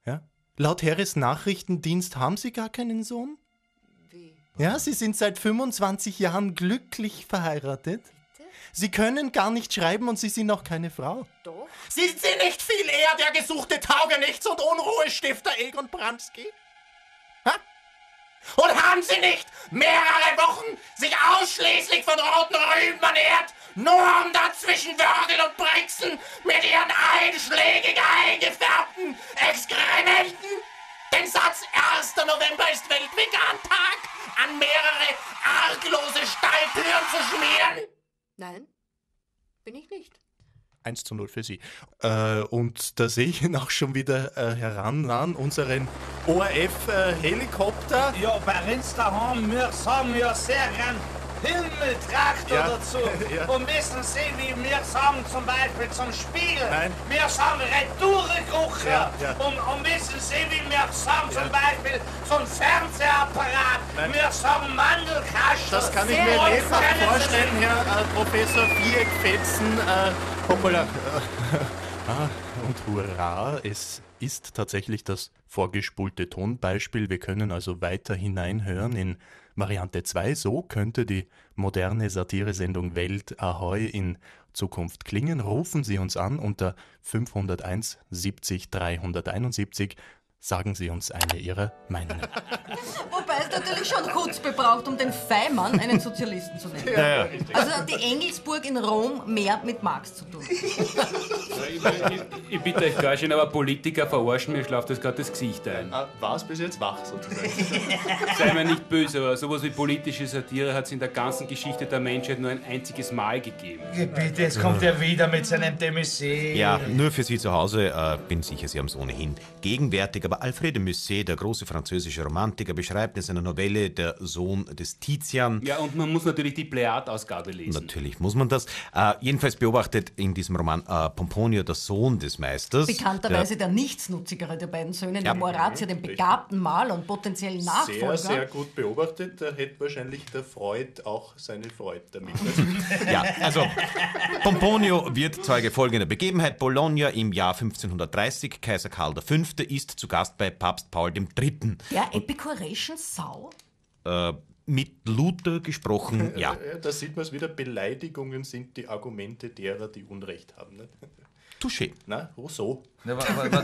Ja? Laut Heeres Nachrichtendienst haben Sie gar keinen Sohn? Wie? Ja, Sie sind seit 25 Jahren glücklich verheiratet. Bitte? Sie können gar nicht schreiben und Sie sind auch keine Frau. Doch? Sind Sie nicht viel eher der gesuchte Taugenichts und Unruhestifter Egon Bramski? Ha? Und haben Sie nicht mehrere Wochen sich ausschließlich von roten Rüben ernährt, nur um dazwischen würgeln und brixen mit Ihren einschlägig eingefärbten Exkrementen? Den Satz 1. November ist Weltvegan-Tag an mehrere arglose Stalltüren zu schmieren? Nein, bin ich nicht. 1:0 für Sie. Und da sehe ich ihn auch schon wieder herannahen, unseren ORF-Helikopter. Ja, bei uns daheim, wir sagen ja sehr gern Himmeltraktor Ja, dazu. ja. Und wissen Sie, wie wir sagen zum Beispiel zum Spiegel? Nein. Wir sagen Retourekrucher. Ja. Und wissen Sie, wie wir sagen zum Beispiel zum Fernsehapparat? Nein. Wir sagen Mandelkasten. Das kann ich Sehr mir gut. lebhaft Kennen Sie vorstellen, Herr Professor Viereck-Fetzen. Hoppala. Und hurra, es ist tatsächlich das vorgespulte Tonbeispiel. Wir können also weiter hineinhören in Variante 2. So könnte die moderne Satiresendung Welt Ahoi in Zukunft klingen. Rufen Sie uns an unter 501 70 371. Sagen Sie uns eine Ihrer Meinungen. Wobei es natürlich schon Chutzpe braucht, um den Feimann einen Sozialisten zu nennen. Ja. Also hat die Engelsburg in Rom mehr mit Marx zu tun. Ich bitte euch gar schön, aber Politiker verarschen mir, schlaft das gerade das Gesicht ein. War es bis jetzt wach sozusagen? Sei mir nicht böse, aber sowas wie politische Satire hat es in der ganzen Geschichte der Menschheit nur ein einziges Mal gegeben. Bitte, jetzt kommt er wieder mit seinem de Musset. Ja, nur für Sie zu Hause, bin sicher, Sie haben es ohnehin gegenwärtig, aber Alfred de Musset, der große französische Romantiker, beschreibt in seiner Novelle Der Sohn des Tizian. Ja, und man muss natürlich die Plejad-Ausgabe lesen. Natürlich muss man das. Jedenfalls beobachtet in diesem Roman Pomponio, der Sohn des Meisters. Bekannterweise der nichtsnutzigere der beiden Söhne, Ja. der Horatio, den begabten Maler und potenziellen Nachfolger. Sehr, sehr gut beobachtet. Da hätte wahrscheinlich der Freud auch seine Freude damit. Ja, also Pomponio wird Zeuge folgender Begebenheit. Bologna im Jahr 1530. Kaiser Karl V. ist zu Gast bei Papst Paul III. Der Epicurean Sau? Mit Luther gesprochen, ja. Da sieht man es wieder, Beleidigungen sind die Argumente derer, die Unrecht haben. Nicht? Touché. Na, Rousseau. Na,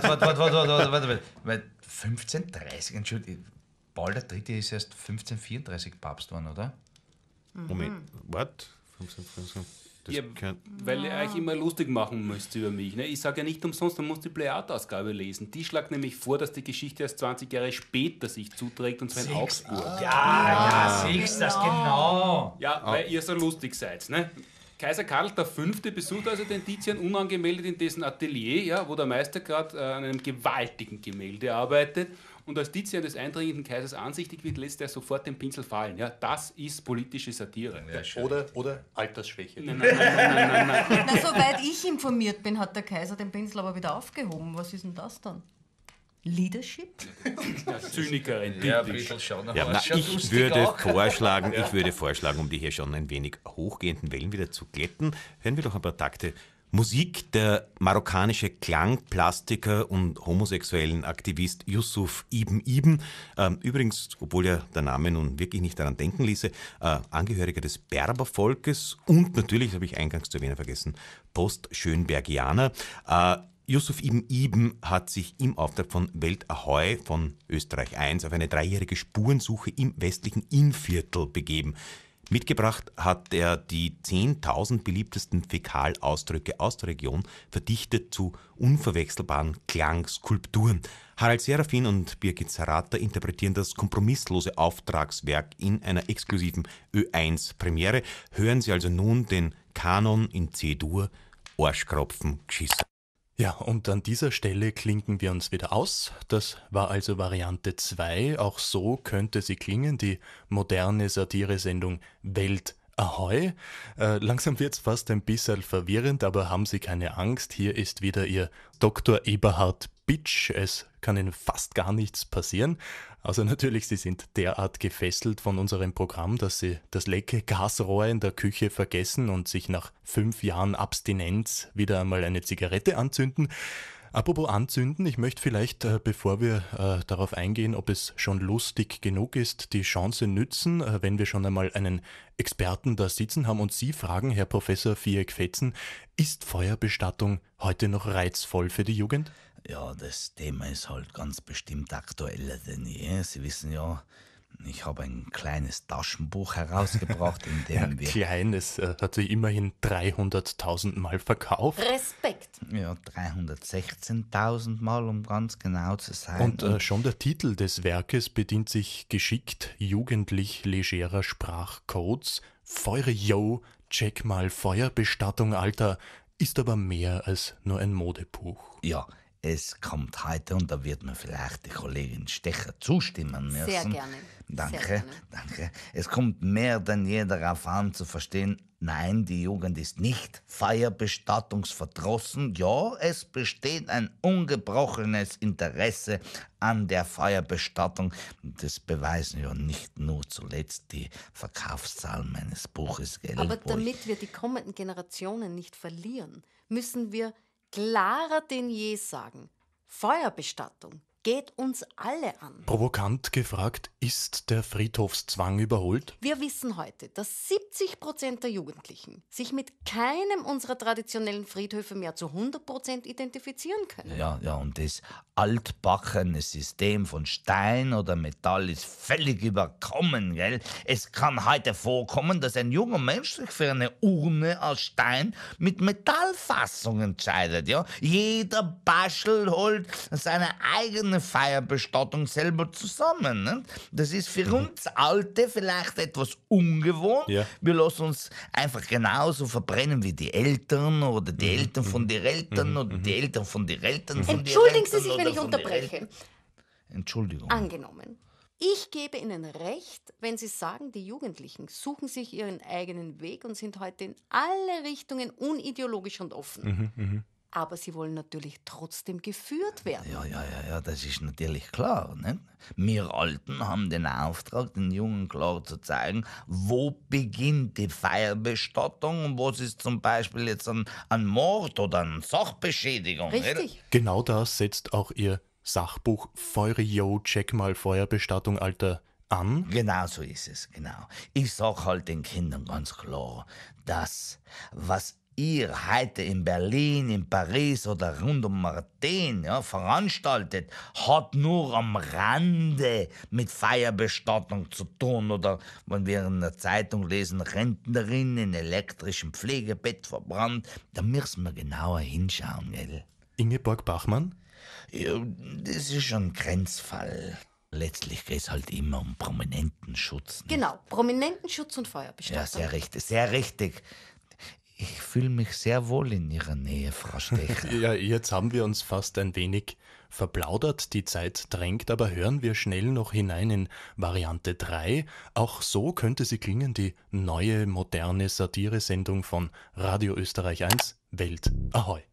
warte. Weil 1530, Entschuldigung, Paul III. ist erst 1534 Papst geworden, oder? Moment, what? 15, das Ja, kann- weil ihr euch immer lustig machen müsst über mich. Ne? Ich sage ja nicht umsonst, man muss die Plejad-Ausgabe lesen. Die schlagt nämlich vor, dass die Geschichte erst 20 Jahre später sich zuträgt, und zwar in Augsburg. Ja, siehst das genau. Ja, weil ihr so lustig seid. Ne? Kaiser Karl V. besucht also den Tizian unangemeldet in dessen Atelier, ja, wo der Meister gerade an einem gewaltigen Gemälde arbeitet. Und als Tizian des eindringenden Kaisers ansichtig wird, lässt er sofort den Pinsel fallen. Ja, das ist politische Satire. Oder Altersschwäche. Nein. Na, soweit ich informiert bin, hat der Kaiser den Pinsel aber wieder aufgehoben. Was ist denn das dann? Leadership? Zynikerin, Ja, typisch. schon. Ja, na, ich würde vorschlagen, um die hier schon ein wenig hochgehenden Wellen wieder zu glätten, hören wir doch ein paar Takte Musik. Der marokkanische Klangplastiker und homosexuellen Aktivist Yusuf Ibn Ibn, übrigens, obwohl ja der Name nun wirklich nicht daran denken ließe, Angehöriger des Berbervolkes und natürlich, das habe ich eingangs zu erwähnen vergessen, Post-Schönbergianer. Yusuf Ibn Ibn hat sich im Auftrag von Welt Ahoi von Österreich 1 auf eine 3-jährige Spurensuche im westlichen Innviertel begeben. Mitgebracht hat er die 10.000 beliebtesten Fäkalausdrücke aus der Region, verdichtet zu unverwechselbaren Klangskulpturen. Harald Serafin und Birgit Sarata interpretieren das kompromisslose Auftragswerk in einer exklusiven Ö1-Premiere. Hören Sie also nun den Kanon in C-Dur, Arschkropfen geschissen. Ja, und an dieser Stelle klinken wir uns wieder aus. Das war also Variante 2. Auch so könnte sie klingen, die moderne Satiresendung Welt Ahoi. Langsam wird's fast ein bisschen verwirrend, aber haben Sie keine Angst. Hier ist wieder Ihr Dr. Eberhard Bitsch. Es kann Ihnen fast gar nichts passieren. Also natürlich, Sie sind derart gefesselt von unserem Programm, dass Sie das leckere Gasrohr in der Küche vergessen und sich nach 5 Jahren Abstinenz wieder einmal eine Zigarette anzünden. Apropos anzünden, ich möchte vielleicht, bevor wir darauf eingehen, ob es schon lustig genug ist, die Chance nützen, wenn wir schon einmal einen Experten da sitzen haben und Sie fragen, Herr Professor Viereck-Fetzen, ist Feuerbestattung heute noch reizvoll für die Jugend? Ja, das Thema ist halt ganz bestimmt aktueller denn je. Sie wissen ja, ich habe ein kleines Taschenbuch herausgebracht, in dem wir... Klein, es hat sich immerhin 300.000 Mal verkauft. Respekt. Ja, 316.000 Mal, um ganz genau zu sein. Und schon der Titel des Werkes bedient sich geschickt jugendlich legerer Sprachcodes. Feure yo, check mal Feuerbestattung, Alter, ist aber mehr als nur ein Modebuch. Ja, es kommt heute, und da wird mir vielleicht die Kollegin Stecher zustimmen müssen. Sehr gerne. Danke, Sehr gerne. danke. Es kommt mehr denn je darauf an zu verstehen, nein, die Jugend ist nicht feuerbestattungsverdrossen. Ja, es besteht ein ungebrochenes Interesse an der Feuerbestattung. Das beweisen ja nicht nur zuletzt die Verkaufszahlen meines Buches, gell? Aber damit wir die kommenden Generationen nicht verlieren, müssen wir klarer denn je sagen, Feuerbestattung geht uns alle an. Provokant gefragt, ist der Friedhofszwang überholt? Wir wissen heute, dass 70% der Jugendlichen sich mit keinem unserer traditionellen Friedhöfe mehr zu 100% identifizieren können. Ja, und das altbackene System von Stein oder Metall ist völlig überkommen, gell? Es kann heute vorkommen, dass ein junger Mensch sich für eine Urne aus Stein mit Metallfassung entscheidet, ja? Jeder Baschel holt seine eigene Feierbestattung selber zusammen, ne? Das ist für uns Alte vielleicht etwas ungewohnt. Ja. Wir lassen uns einfach genauso verbrennen wie die Eltern oder die Eltern von den Eltern oder die Eltern von den Eltern von den Entschuldigen Sie Eltern sich, wenn oder ich von den unterbreche. Eltern. Entschuldigung. Angenommen. Ich gebe Ihnen recht, wenn Sie sagen, die Jugendlichen suchen sich ihren eigenen Weg und sind heute in alle Richtungen unideologisch und offen. Aber sie wollen natürlich trotzdem geführt werden. Ja, das ist natürlich klar. Nicht? Wir Alten haben den Auftrag, den Jungen klar zu zeigen, wo beginnt die Feierbestattung und was ist zum Beispiel jetzt ein Mord oder eine Sachbeschädigung. Nicht? Richtig. Genau das setzt auch Ihr Sachbuch Feure yo, check mal Feuerbestattung, Alter an. Genau so ist es, genau. Ich sag halt den Kindern ganz klar, dass was ihr heute in Berlin, in Paris oder rund um Martin veranstaltet, hat nur am Rande mit Feierbestattung zu tun. Oder wenn wir in der Zeitung lesen, Rentnerin in elektrischem Pflegebett verbrannt, da müssen wir genauer hinschauen, gell? Ingeborg Bachmann? Ja, das ist schon ein Grenzfall. Letztlich geht es halt immer um Prominentenschutz. Nicht? Genau, Prominentenschutz und Ja, Feuerbestattung. sehr richtig, sehr richtig. Ich fühle mich sehr wohl in Ihrer Nähe, Frau Stecher. Ja, jetzt haben wir uns fast ein wenig verplaudert, die Zeit drängt, aber hören wir schnell noch hinein in Variante 3. Auch so könnte sie klingen, die neue, moderne Satiresendung von Radio Österreich 1, Welt Ahoi.